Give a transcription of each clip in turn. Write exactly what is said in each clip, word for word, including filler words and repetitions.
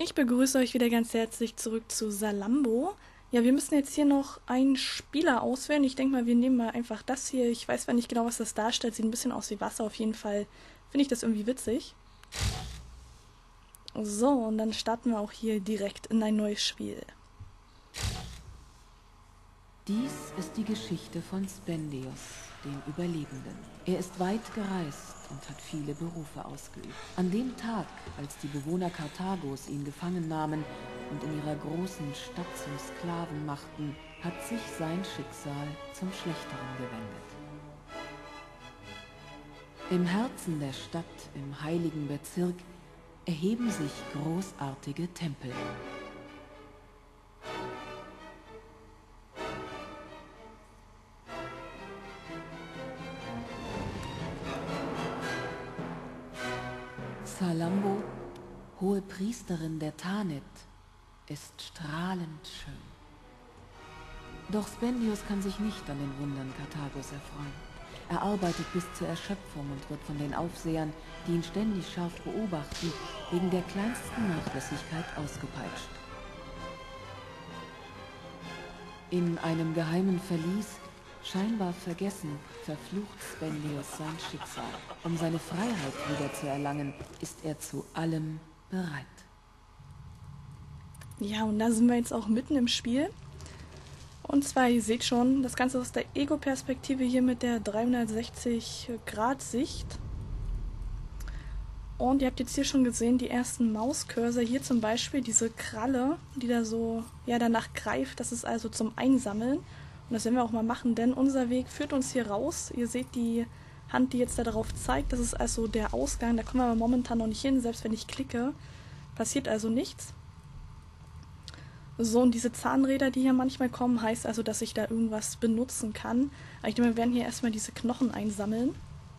Ich begrüße euch wieder ganz herzlich zurück zu Salambo. Ja, wir müssen jetzt hier noch einen Spieler auswählen. Ich denke mal, wir nehmen mal einfach das hier. Ich weiß zwar nicht genau, was das darstellt. Sieht ein bisschen aus wie Wasser. Auf jeden Fall finde ich das irgendwie witzig. So, und dann starten wir auch hier direkt in ein neues Spiel. Dies ist die Geschichte von Spendius, dem Überlebenden. Er ist weit gereist und hat viele Berufe ausgeübt. An dem Tag, als die Bewohner Karthagos ihn gefangen nahmen und in ihrer großen Stadt zum Sklaven machten, hat sich sein Schicksal zum Schlechteren gewendet. Im Herzen der Stadt, im heiligen Bezirk, erheben sich großartige Tempel. Salambo, hohe Priesterin der Tanit, ist strahlend schön. Doch Spendius kann sich nicht an den Wundern Karthagos erfreuen. Er arbeitet bis zur Erschöpfung und wird von den Aufsehern, die ihn ständig scharf beobachten, wegen der kleinsten Nachlässigkeit ausgepeitscht. In einem geheimen Verlies, scheinbar vergessen, verflucht Spendius sein Schicksal. Um seine Freiheit wiederzuerlangen, ist er zu allem bereit. Ja, und da sind wir jetzt auch mitten im Spiel. Und zwar, ihr seht schon, das Ganze aus der Ego-Perspektive hier mit der dreihundertsechzig Grad Sicht. Und ihr habt jetzt hier schon gesehen, die ersten Mauscursor. Hier zum Beispiel diese Kralle, die da so ja, danach greift. Das ist also zum Einsammeln. Und das werden wir auch mal machen, denn unser Weg führt uns hier raus. Ihr seht die Hand, die jetzt da darauf zeigt. Das ist also der Ausgang. Da kommen wir aber momentan noch nicht hin. Selbst wenn ich klicke, passiert also nichts. So, und diese Zahnräder, die hier manchmal kommen, heißt also, dass ich da irgendwas benutzen kann. Aber ich denke, wir werden hier erstmal diese Knochen einsammeln.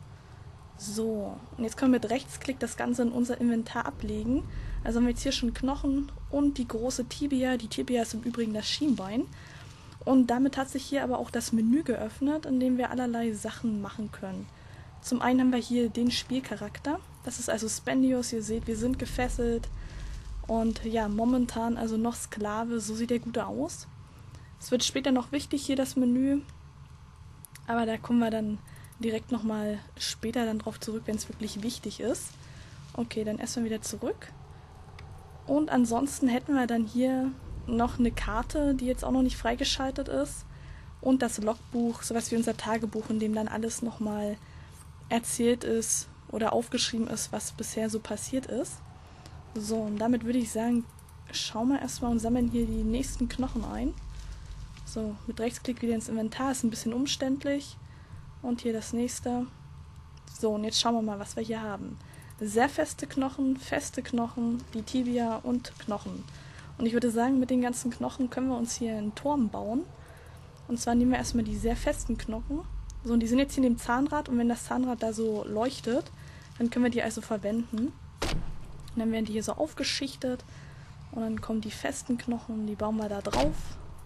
So, und jetzt können wir mit Rechtsklick das Ganze in unser Inventar ablegen. Also haben wir jetzt hier schon Knochen und die große Tibia. Die Tibia ist im Übrigen das Schienbein. Und damit hat sich hier aber auch das Menü geöffnet, in dem wir allerlei Sachen machen können. Zum einen haben wir hier den Spielcharakter. Das ist also Spendius. Ihr seht, wir sind gefesselt. Und ja, momentan also noch Sklave, so sieht der Gute aus. Es wird später noch wichtig hier das Menü, aber da kommen wir dann direkt nochmal später dann drauf zurück, wenn es wirklich wichtig ist. Okay, dann erstmal wieder zurück. Und ansonsten hätten wir dann hier noch eine Karte, die jetzt auch noch nicht freigeschaltet ist. Und das Logbuch, sowas wie unser Tagebuch, in dem dann alles nochmal erzählt ist oder aufgeschrieben ist, was bisher so passiert ist. So, und damit würde ich sagen, schauen wir erstmal und sammeln hier die nächsten Knochen ein. So, mit Rechtsklick wieder ins Inventar, ist ein bisschen umständlich. Und hier das nächste. So, und jetzt schauen wir mal, was wir hier haben. Sehr feste Knochen, feste Knochen, die Tibia und Knochen. Und ich würde sagen, mit den ganzen Knochen können wir uns hier einen Turm bauen. Und zwar nehmen wir erstmal die sehr festen Knochen. So, und die sind jetzt hier in dem Zahnrad, und wenn das Zahnrad da so leuchtet, dann können wir die also verwenden. Und dann werden die hier so aufgeschichtet und dann kommen die festen Knochen, die bauen wir da drauf.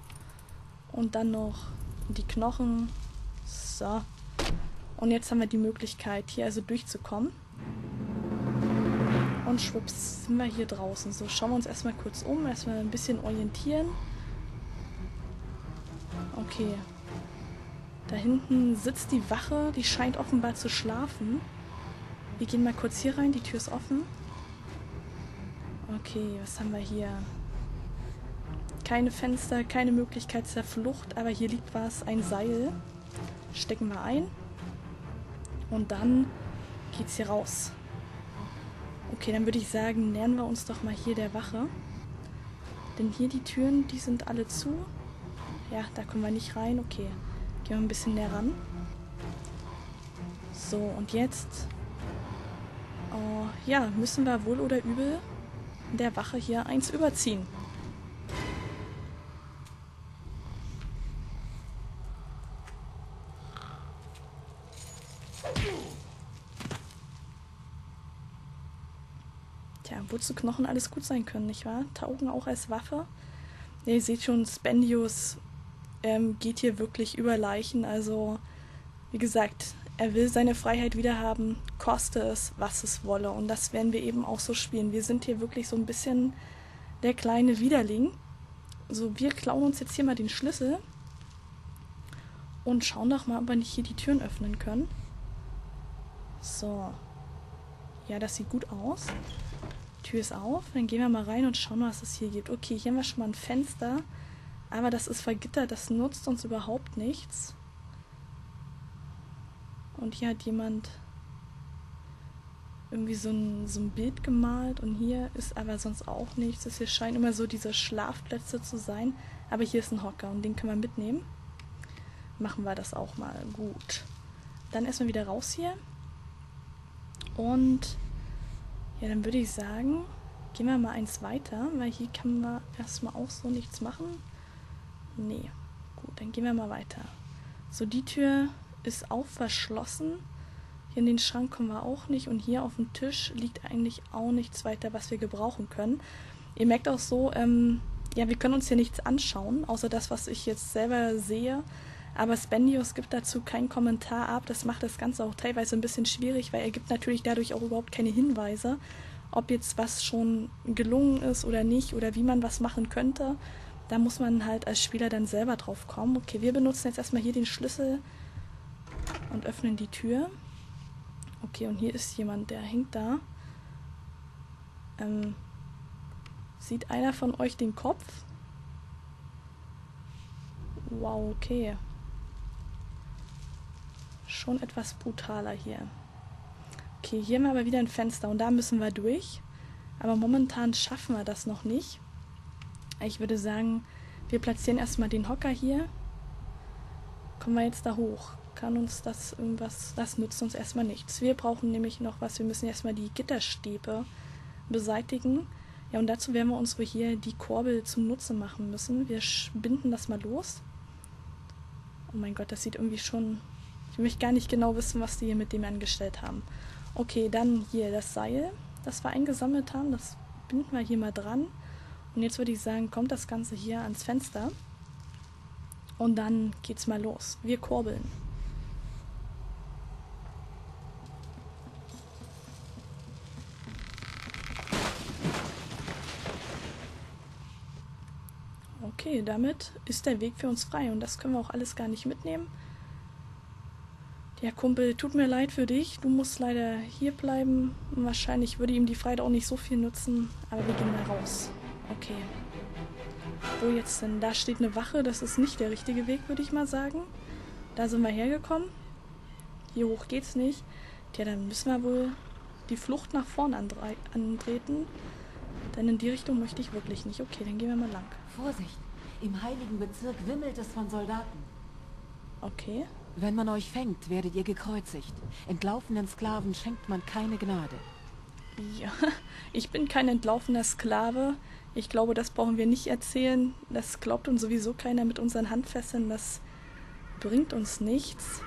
Und dann noch die Knochen. So. Und jetzt haben wir die Möglichkeit, hier also durchzukommen. Und schwupps, sind wir hier draußen. So, schauen wir uns erstmal kurz um, erstmal ein bisschen orientieren. Okay. Da hinten sitzt die Wache, die scheint offenbar zu schlafen. Wir gehen mal kurz hier rein, die Tür ist offen. Okay, was haben wir hier? Keine Fenster, keine Möglichkeit zur Flucht, aber hier liegt was, ein Seil. Stecken wir ein. Und dann geht's hier raus. Okay, dann würde ich sagen, nähern wir uns doch mal hier der Wache. Denn hier die Türen, die sind alle zu. Ja, da kommen wir nicht rein. Okay, gehen wir ein bisschen näher ran. So, und jetzt oh, ja, müssen wir wohl oder übel der Wache hier eins überziehen. Tja, wozu Knochen alles gut sein können, nicht wahr? Taugen auch als Waffe. Ja, ihr seht schon, Spendius ähm, geht hier wirklich über Leichen. Also, wie gesagt, er will seine Freiheit wieder haben, koste es, was es wolle. Und das werden wir eben auch so spielen. Wir sind hier wirklich so ein bisschen der kleine Widerling. So, wir klauen uns jetzt hier mal den Schlüssel und schauen doch mal, ob wir nicht hier die Türen öffnen können. So. Ja, das sieht gut aus. Tür ist auf. Dann gehen wir mal rein und schauen, was es hier gibt. Okay, hier haben wir schon mal ein Fenster. Aber das ist vergittert. Das nutzt uns überhaupt nichts. Und hier hat jemand irgendwie so ein, so ein Bild gemalt. Und hier ist aber sonst auch nichts. Es hier scheinen immer so diese Schlafplätze zu sein. Aber hier ist ein Hocker und den können wir mitnehmen. Machen wir das auch mal. Gut. Dann erstmal wieder raus hier. Und ja, dann würde ich sagen, gehen wir mal eins weiter, weil hier kann man erstmal auch so nichts machen. Nee. Gut, dann gehen wir mal weiter. So, die Tür ist auch verschlossen. Hier in den Schrank kommen wir auch nicht. Und hier auf dem Tisch liegt eigentlich auch nichts weiter, was wir gebrauchen können. Ihr merkt auch so, ähm, ja, wir können uns hier nichts anschauen, außer das, was ich jetzt selber sehe. Aber Spendius gibt dazu keinen Kommentar ab. Das macht das Ganze auch teilweise ein bisschen schwierig, weil er gibt natürlich dadurch auch überhaupt keine Hinweise, ob jetzt was schon gelungen ist oder nicht oder wie man was machen könnte. Da muss man halt als Spieler dann selber drauf kommen. Okay, wir benutzen jetzt erstmal hier den Schlüssel und öffnen die Tür. Okay, und hier ist jemand, der hängt da. Ähm, sieht einer von euch den Kopf? Wow, okay. Schon etwas brutaler hier. Okay, hier haben wir aber wieder ein Fenster und da müssen wir durch. Aber momentan schaffen wir das noch nicht. Ich würde sagen, wir platzieren erstmal den Hocker hier. Kommen wir jetzt da hoch? Kann uns das irgendwas... Das nützt uns erstmal nichts. Wir brauchen nämlich noch was. Wir müssen erstmal die Gitterstäbe beseitigen. Ja, und dazu werden wir uns wohl hier die Kurbel zum Nutze machen müssen. Wir binden das mal los. Oh mein Gott, das sieht irgendwie schon... Ich möchte gar nicht genau wissen, was die hier mit dem angestellt haben. Okay, dann hier das Seil, das wir eingesammelt haben. Das binden wir hier mal dran. Und jetzt würde ich sagen, kommt das Ganze hier ans Fenster. Und dann geht's mal los. Wir kurbeln. Okay, damit ist der Weg für uns frei. Und das können wir auch alles gar nicht mitnehmen. Ja, Kumpel, tut mir leid für dich. Du musst leider hier bleiben. Wahrscheinlich würde ihm die Freiheit auch nicht so viel nützen. Aber wir gehen mal raus. Okay. Wo jetzt denn? Da steht eine Wache. Das ist nicht der richtige Weg, würde ich mal sagen. Da sind wir hergekommen. Hier hoch geht's nicht. Tja, dann müssen wir wohl die Flucht nach vorn antreten. Denn in die Richtung möchte ich wirklich nicht. Okay, dann gehen wir mal lang. Vorsicht! Im heiligen Bezirk wimmelt es von Soldaten. Okay. Wenn man euch fängt, werdet ihr gekreuzigt. Entlaufenen Sklaven schenkt man keine Gnade. Ja, ich bin kein entlaufener Sklave. Ich glaube, das brauchen wir nicht erzählen. Das glaubt uns sowieso keiner mit unseren Handfesseln. Das bringt uns nichts.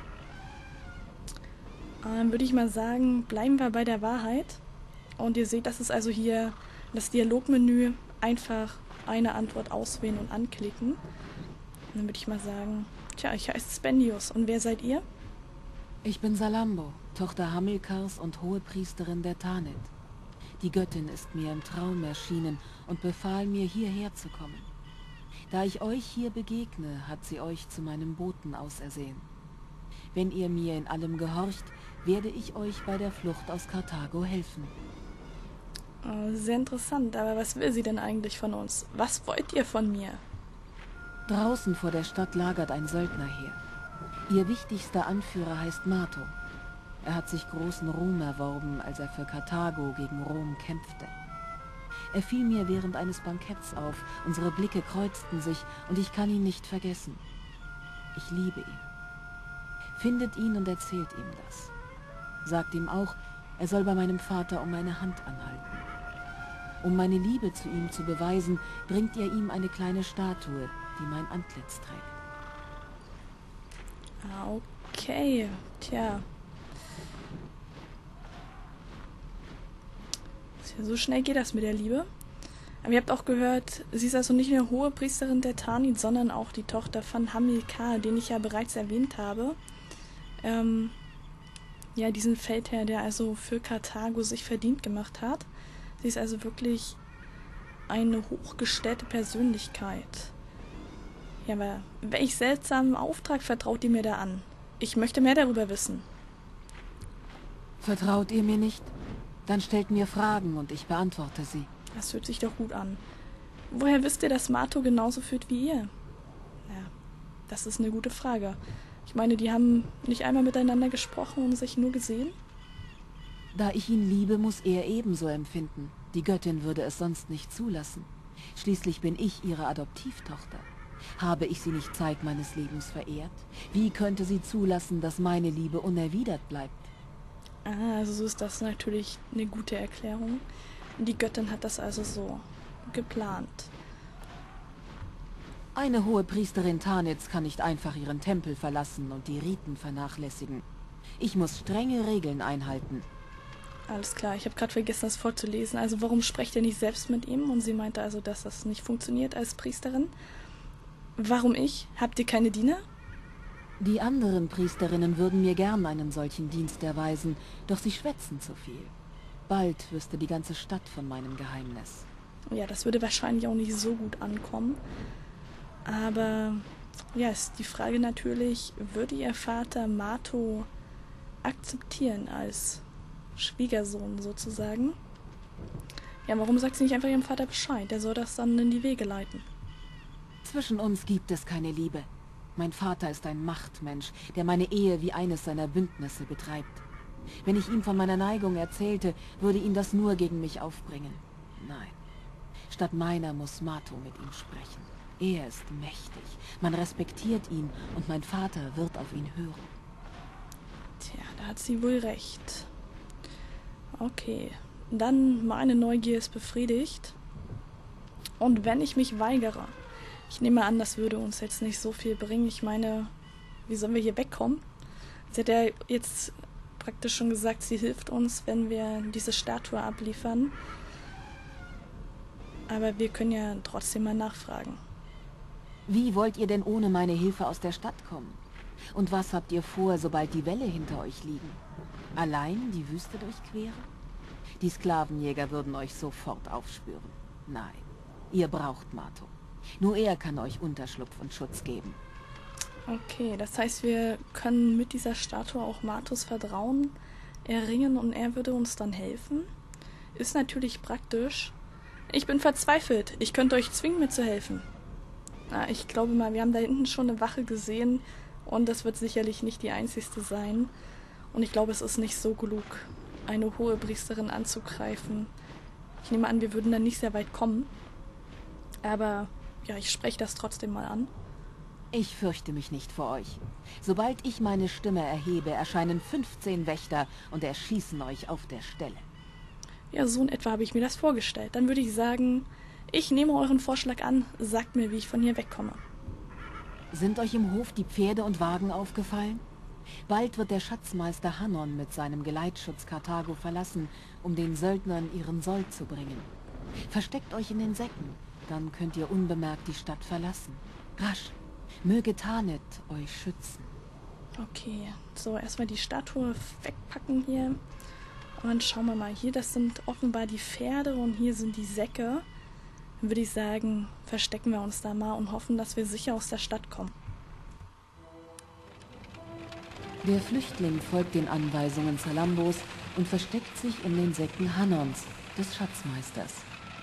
Dann würde ich mal sagen, bleiben wir bei der Wahrheit. Und ihr seht, das ist also hier das Dialogmenü. Einfach eine Antwort auswählen und anklicken. Und dann würde ich mal sagen... Tja, ich heiße Spendius. Und wer seid ihr? Ich bin Salambo, Tochter Hamilkars und Hohepriesterin der Tanit. Die Göttin ist mir im Traum erschienen und befahl mir, hierher zu kommen. Da ich euch hier begegne, hat sie euch zu meinem Boten ausersehen. Wenn ihr mir in allem gehorcht, werde ich euch bei der Flucht aus Karthago helfen. Oh, sehr interessant, aber was will sie denn eigentlich von uns? Was wollt ihr von mir? Draußen vor der Stadt lagert ein Söldnerheer. Ihr wichtigster Anführer heißt Mato. Er hat sich großen Ruhm erworben, als er für Karthago gegen Rom kämpfte. Er fiel mir während eines Banketts auf, unsere Blicke kreuzten sich und ich kann ihn nicht vergessen. Ich liebe ihn. Findet ihn und erzählt ihm das. Sagt ihm auch, er soll bei meinem Vater um meine Hand anhalten. Um meine Liebe zu ihm zu beweisen, bringt ihr ihm eine kleine Statue, die mein Antlitz trägt. Ah, okay. Tja. So schnell geht das mit der Liebe. Aber ihr habt auch gehört, sie ist also nicht nur Hohepriesterin der Tanit, sondern auch die Tochter von Hamilkar, den ich ja bereits erwähnt habe. Ähm, ja, diesen Feldherr, der also für Karthago sich verdient gemacht hat. Sie ist also wirklich eine hochgestellte Persönlichkeit. Ja, aber welch seltsamen Auftrag vertraut ihr mir da an? Ich möchte mehr darüber wissen. Vertraut ihr mir nicht? Dann stellt mir Fragen und ich beantworte sie. Das hört sich doch gut an. Woher wisst ihr, dass Mato genauso fühlt wie ihr? Ja, das ist eine gute Frage. Ich meine, die haben nicht einmal miteinander gesprochen und sich nur gesehen? Da ich ihn liebe, muss er ebenso empfinden. Die Göttin würde es sonst nicht zulassen. Schließlich bin ich ihre Adoptivtochter. Habe ich sie nicht Zeit meines Lebens verehrt? Wie könnte sie zulassen, dass meine Liebe unerwidert bleibt? Ah, also so ist das natürlich eine gute Erklärung. Die Göttin hat das also so geplant. Eine hohe Priesterin Tanits kann nicht einfach ihren Tempel verlassen und die Riten vernachlässigen. Ich muss strenge Regeln einhalten. Alles klar, ich habe gerade vergessen, das vorzulesen. Also warum sprecht ihr nicht selbst mit ihm? Und sie meinte also, dass das nicht funktioniert als Priesterin. Warum ich? Habt ihr keine Diener? Die anderen Priesterinnen würden mir gern einen solchen Dienst erweisen, doch sie schwätzen zu viel. Bald wüsste die ganze Stadt von meinem Geheimnis. Ja, das würde wahrscheinlich auch nicht so gut ankommen. Aber ja, ist die Frage natürlich, würde ihr Vater Mato akzeptieren als Schwiegersohn sozusagen? Ja, warum sagt sie nicht einfach ihrem Vater Bescheid? Der soll das dann in die Wege leiten. Zwischen uns gibt es keine Liebe. Mein Vater ist ein Machtmensch, der meine Ehe wie eines seiner Bündnisse betreibt. Wenn ich ihm von meiner Neigung erzählte, würde ihn das nur gegen mich aufbringen. Nein. Statt meiner muss Mato mit ihm sprechen. Er ist mächtig, man respektiert ihn und mein Vater wird auf ihn hören. Tja, da hat sie wohl recht. Okay, dann meine Neugier ist befriedigt. Und wenn ich mich weigere, ich nehme an, das würde uns jetzt nicht so viel bringen. Ich meine, wie sollen wir hier wegkommen? Sie hat ja jetzt praktisch schon gesagt, sie hilft uns, wenn wir diese Statue abliefern. Aber wir können ja trotzdem mal nachfragen. Wie wollt ihr denn ohne meine Hilfe aus der Stadt kommen? Und was habt ihr vor, sobald die Wälle hinter euch liegen? Allein die Wüste durchqueren? Die Sklavenjäger würden euch sofort aufspüren. Nein, ihr braucht Mato. Nur er kann euch Unterschlupf und Schutz geben. Okay, das heißt, wir können mit dieser Statue auch Matos Vertrauen erringen und er würde uns dann helfen? Ist natürlich praktisch. Ich bin verzweifelt. Ich könnte euch zwingen, mir zu helfen. Na, ich glaube mal, wir haben da hinten schon eine Wache gesehen und das wird sicherlich nicht die einzigste sein. Und ich glaube, es ist nicht so klug, eine hohe Priesterin anzugreifen. Ich nehme an, wir würden dann nicht sehr weit kommen. Aber ja, ich spreche das trotzdem mal an. Ich fürchte mich nicht vor euch. Sobald ich meine Stimme erhebe, erscheinen fünfzehn Wächter und erschießen euch auf der Stelle. Ja, so in etwa habe ich mir das vorgestellt. Dann würde ich sagen, ich nehme euren Vorschlag an, sagt mir, wie ich von hier wegkomme. Sind euch im Hof die Pferde und Wagen aufgefallen? Bald wird der Schatzmeister Hannon mit seinem Geleitschutz Karthago verlassen, um den Söldnern ihren Sold zu bringen. Versteckt euch in den Säcken, dann könnt ihr unbemerkt die Stadt verlassen. Rasch, möge Tanit euch schützen. Okay, so erstmal die Statue wegpacken hier. Und dann schauen wir mal hier, das sind offenbar die Pferde und hier sind die Säcke. Dann würde ich sagen, verstecken wir uns da mal und hoffen, dass wir sicher aus der Stadt kommen. Der Flüchtling folgt den Anweisungen Salambos und versteckt sich in den Säcken Hannons, des Schatzmeisters.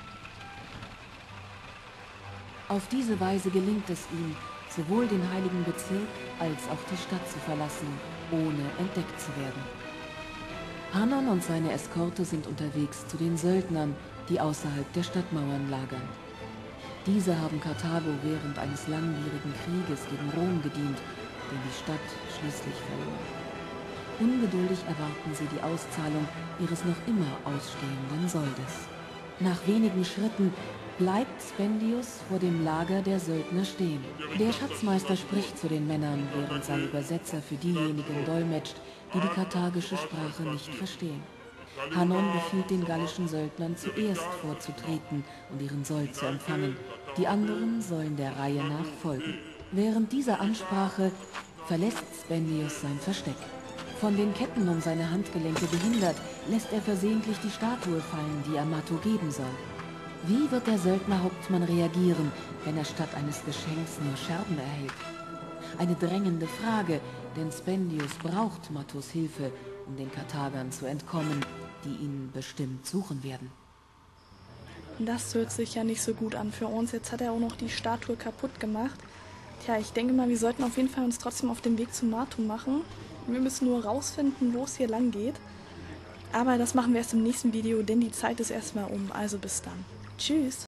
Auf diese Weise gelingt es ihm, sowohl den heiligen Bezirk als auch die Stadt zu verlassen, ohne entdeckt zu werden. Hannon und seine Eskorte sind unterwegs zu den Söldnern, die außerhalb der Stadtmauern lagern. Diese haben Karthago während eines langwierigen Krieges gegen Rom gedient, den die Stadt schließlich verlor. Ungeduldig erwarten sie die Auszahlung ihres noch immer ausstehenden Soldes. Nach wenigen Schritten bleibt Spendius vor dem Lager der Söldner stehen. Der Schatzmeister spricht zu den Männern, während sein Übersetzer für diejenigen dolmetscht, die die karthagische Sprache nicht verstehen. Hannon befiehlt den gallischen Söldnern zuerst vorzutreten und ihren Sold zu empfangen. Die anderen sollen der Reihe nach folgen. Während dieser Ansprache verlässt Spendius sein Versteck. Von den Ketten um seine Handgelenke behindert, lässt er versehentlich die Statue fallen, die er Mato geben soll. Wie wird der Söldnerhauptmann reagieren, wenn er statt eines Geschenks nur Scherben erhält? Eine drängende Frage, denn Spendius braucht Mattos Hilfe, um den Karthagern zu entkommen, die ihn bestimmt suchen werden. Das hört sich ja nicht so gut an für uns. Jetzt hat er auch noch die Statue kaputt gemacht. Tja, ich denke mal, wir sollten auf jeden Fall uns trotzdem auf den Weg zu Matu machen. Wir müssen nur rausfinden, wo es hier lang geht. Aber das machen wir erst im nächsten Video, denn die Zeit ist erstmal um. Also bis dann. Tschüss!